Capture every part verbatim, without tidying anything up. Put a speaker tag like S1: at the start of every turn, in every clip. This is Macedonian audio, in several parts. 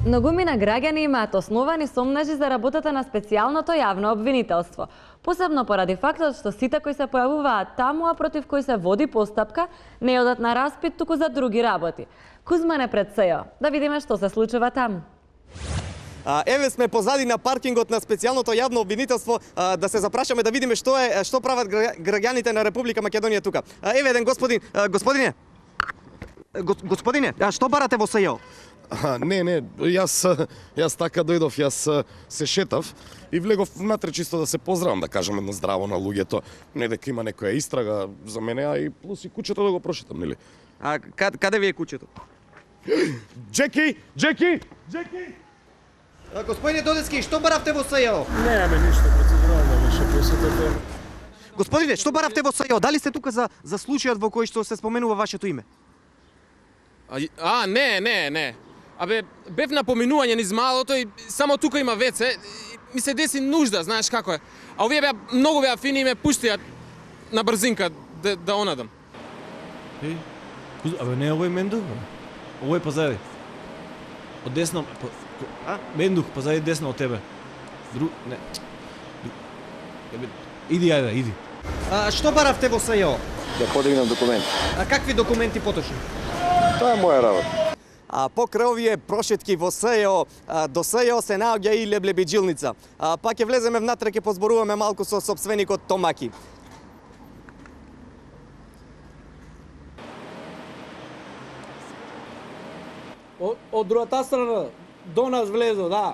S1: Многумина граѓани имаат основани сомнежи за работата на специјалното јавно обвинителство. Посебно поради фактот што сите кои се појавуваат таму, а против кои се води постапка, не одат на распит, туку за други работи. Кузман е пред СЕО. Да видиме што се случува таму.
S2: А, еве сме позади на паркингот на специјалното јавно обвинителство, а, да се запрашаме да видиме што е што прават граѓаните на Република Македонија тука. А, еве еден господин, а, господине. Господине, а што барате во СЕО?
S3: А, не, не, јас, јас така дојдов, јас се шетав и влегов внатре чисто да се поздравам, да кажам едно здраво на луѓето, не дека има некоја истрага за мене, а и плюс и куќето да го прошетам, нели?
S2: А каде, каде ви е куќето?
S3: Джеки, Джеки, Джеки!
S2: А, господине Додески, што баравте во СЕО?
S3: Немаме ништо, процедурално беше посетата.
S2: Господине, што баравте во СЕО? Дали сте тука за за случајот во кој што се споменува вашето име?
S4: А, а не, не, не. Абе, бев на поминување низ малото и само тука има веце. Ми се деси нужда, знаеш како е. А овие беа многу беа фини и ме пуштија на брзинка да, да онадам.
S5: Еј, абе не овој Мендух, бе. Овој позади. Од десно, по, а? Мендух позади десно од тебе. Дру, не. Дру, ебе, иди ајде, иди.
S2: А што баравте во СЕО?
S6: Да подигнам документи.
S2: А какви документи поточно?
S6: Тоа е моја работа.
S2: А покрај овие прошетки во СЕО, до СЕО се наоѓа и леблебиджилница. А па ќе влеземе внатре, ќе позборуваме малку со сопственикот Томаки.
S7: Од, од другата страна до нас влезо, да.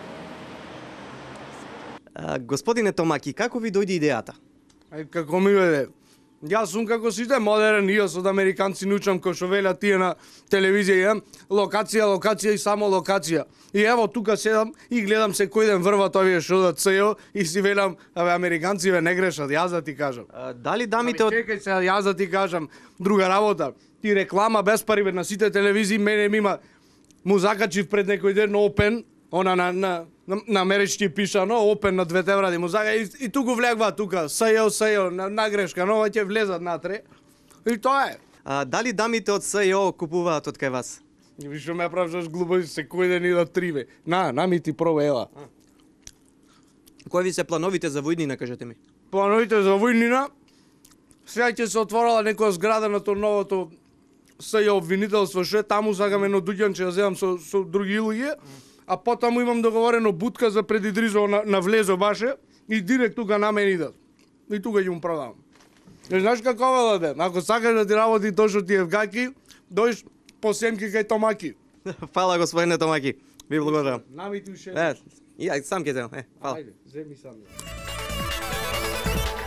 S2: А, господине Томаки, како ви дојде идејата?
S7: Ај како ми дојде? Јас сум како сите модерен, и јас од американци научам кој што велат тие на телевизија, јам локација, локација и само локација. И ево тука седам и гледам секој ден врват овие што од СЕО и си велам, абе американци ве не грешат, јас да ти кажам.
S2: А, дали дамите од...
S7: Чекај се, јас да ти кажам друга работа. Ти реклама без пари бе на сите телевизии, мене ми има му закачив пред некој ден Open, она на на на, на амерички пишано Open на двете вради му зага и, и туку влегва тука СЕО СЕО на, на грешка, но ќе влезат натре. И тоа е.
S2: А, дали дамите од СЕО купуваат од кај вас?
S7: И вишо ме правиш глупо секој ден и да триве. На, на ми ти проба ела.
S2: Кои ви се плановите за војнина, кажете ми?
S7: Плановите за војнина? Сега ќе се отворила некоја зграда на тоа новото СЕО обвинителство, што е таму сакам едно дуќанче да земам со, со други луѓе, а потаму имам договорено будка за пред Идризово на, на влезо баше и директ тука на мене идат. И тука ќе му продавам. Не знаеш како ова да бе? Ако сакаш да ти работи тоа што ти е вгаки, дојш по семки кај Томаки.
S2: Фала, господине Томаки. Ви благодарам.
S7: Нами ти уште.
S2: Е, и ја сам ќе земам. Е, фала.
S7: Ајде, земи сам.